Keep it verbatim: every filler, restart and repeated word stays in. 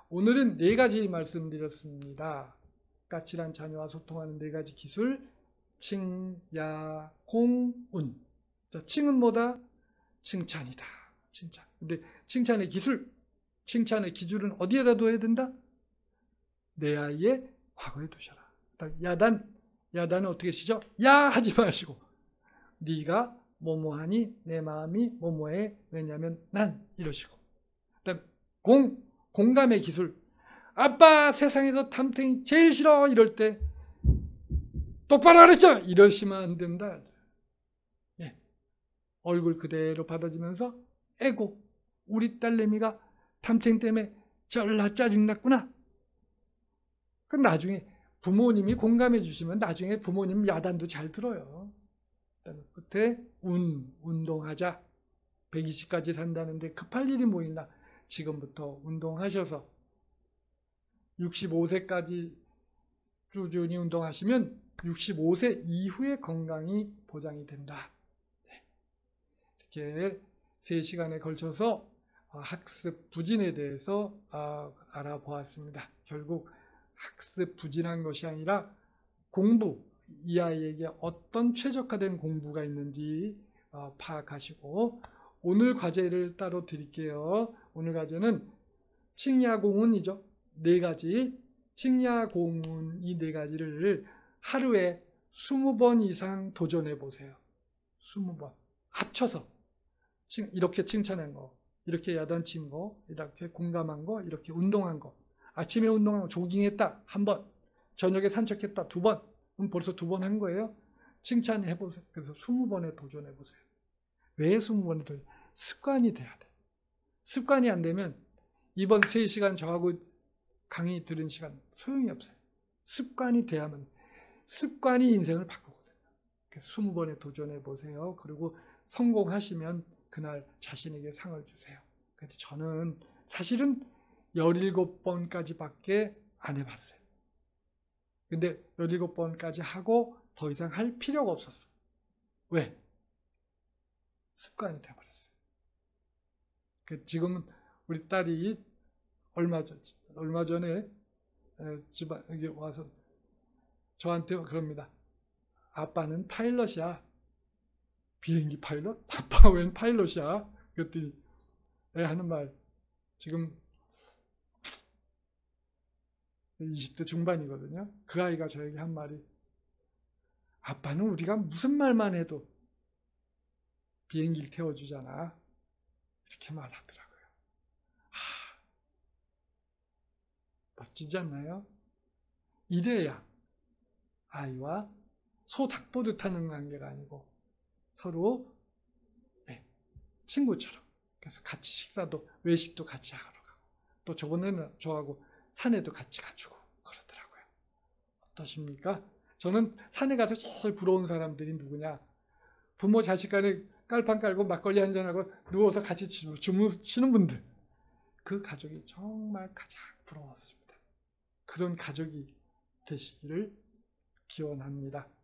오늘은 네 가지 말씀드렸습니다. 까칠한 자녀와 소통하는 네 가지 기술. 칭, 야, 공, 운. 자, 칭은 뭐다? 칭찬이다. 칭찬. 근데 칭찬의 기술, 칭찬의 기준은 어디에다 둬야 된다? 내 아이의 과거에 두셔라. 야단, 야단은 어떻게 쓰죠? 야 하지 마시고 네가 뭐뭐하니 내 마음이 뭐뭐해 왜냐면 난 이러시고. 그다음 공, 공감의 기술. 아빠 세상에서 탐탱이 제일 싫어 이럴 때 똑바로 하랬죠 이러시면 안 된다. 예. 얼굴 그대로 받아주면서 에고 우리 딸내미가 탐탱 때문에 쩔나 짜증났구나. 그럼 나중에 부모님이 공감해 주시면 나중에 부모님 야단도 잘 들어요. 그다음에 끝에 운, 운동하자. 백이십까지 산다는데 급할 일이 뭐 있나. 지금부터 운동하셔서 육십오 세까지 꾸준히 운동하시면 육십오 세 이후의 건강이 보장이 된다. 이렇게 세 시간에 걸쳐서 학습 부진에 대해서 알아보았습니다. 결국 학습 부진한 것이 아니라 공부, 이 아이에게 어떤 최적화된 공부가 있는지 파악하시고 오늘 과제를 따로 드릴게요. 오늘 과제는 칭야공운이죠. 네 가지 칭야공운 이 네 가지를 하루에 스무 번 이상 도전해 보세요. 스무 번 합쳐서 이렇게 칭찬한 거, 이렇게 야단친 거, 이렇게 공감한 거, 이렇게 운동한 거. 아침에 운동하고 조깅했다 한 번, 저녁에 산책했다 두 번, 그럼 벌써 두 번 한 거예요. 칭찬해 보세요. 그래서 스무 번에 도전해 보세요. 왜 스무 번에 도전? 습관이 돼야 돼. 습관이 안 되면 이번 세 시간 저하고 강의 들은 시간 소용이 없어요. 습관이 돼야만, 습관이 인생을 바꾸거든요. 스무 번에 도전해 보세요. 그리고 성공하시면 그날 자신에게 상을 주세요. 근데 저는 사실은 열일곱 번까지밖에 안 해봤어요. 근데 열일곱 번까지 하고 더 이상 할 필요가 없었어요. 왜? 습관이 돼버렸어요. 지금은 우리 딸이 얼마, 전, 얼마 전에 집안, 여기 와서 저한테 그럽니다. 아빠는 파일럿이야. 비행기 파일럿? 아빠가 웬 파일럿이야? 그랬더니 애 하는 말, 지금 이십 대 중반이거든요. 그 아이가 저에게 한 말이, 아빠는 우리가 무슨 말만 해도 비행기를 태워주잖아. 이렇게 말하더라고요. 하, 멋지지 않나요? 이래야 아이와 소 닭보듯 하는 관계가 아니고 서로 네, 친구처럼. 그래서 같이 식사도 외식도 같이 하러 가고 또 저번에는 저하고 산에도 같이 가주고 그러더라고요. 어떠십니까? 저는 산에 가서 제일 부러운 사람들이 누구냐? 부모 자식 간에 깔판 깔고 막걸리 한잔하고 누워서 같이 주무시는 분들. 그 가족이 정말 가장 부러웠습니다. 그런 가족이 되시기를 기원합니다.